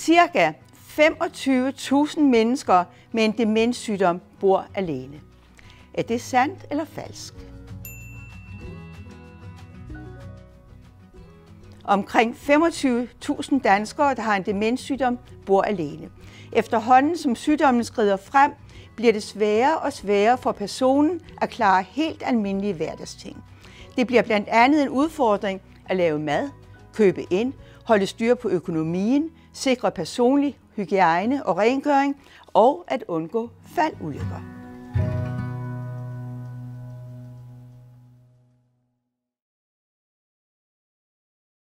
Cirka 25.000 mennesker med en demenssygdom bor alene. Er det sandt eller falsk? Omkring 25.000 danskere, der har en demenssygdom, bor alene. Efterhånden som sygdommen skrider frem, bliver det sværere og sværere for personen at klare helt almindelige hverdagsting. Det bliver blandt andet en udfordring at lave mad, købe ind, holde styr på økonomien, sikre personlig hygiejne og rengøring og at undgå faldulykker.